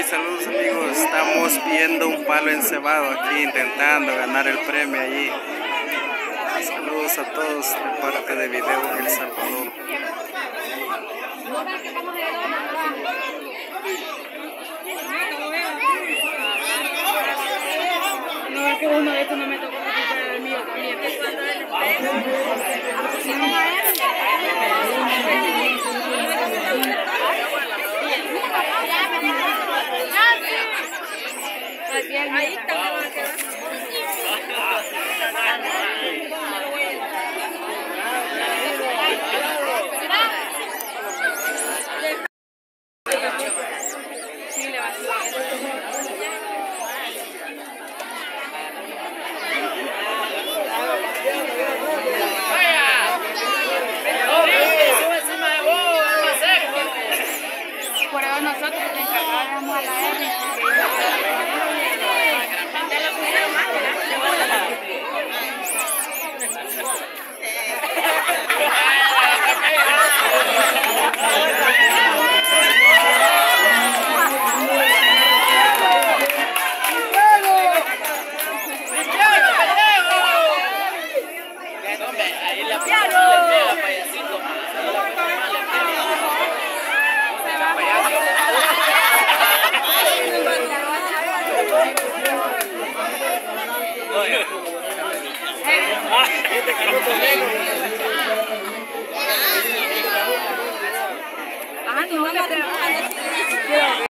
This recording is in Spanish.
Saludos amigos, estamos viendo un palo encebado aquí intentando ganar el premio allí. Saludos a todos de parte de Video El Salvador. No, es que uno de estos no me tocó recuperar el mío también. Ahí está, me va a quedar. Sí, le va a por eso nosotros te encargábamos a la R. Ah, no,